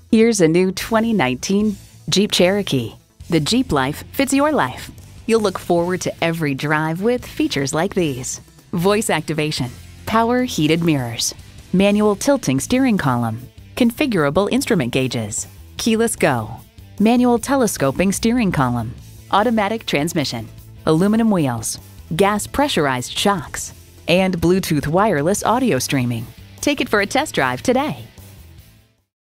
Here's a new 2019 Jeep Cherokee. The Jeep life fits your life. You'll look forward to every drive with features like these: voice activation, power heated mirrors, manual tilting steering column, configurable instrument gauges, keyless go, manual telescoping steering column, automatic transmission, aluminum wheels, gas pressurized shocks, and Bluetooth wireless audio streaming. Take it for a test drive today.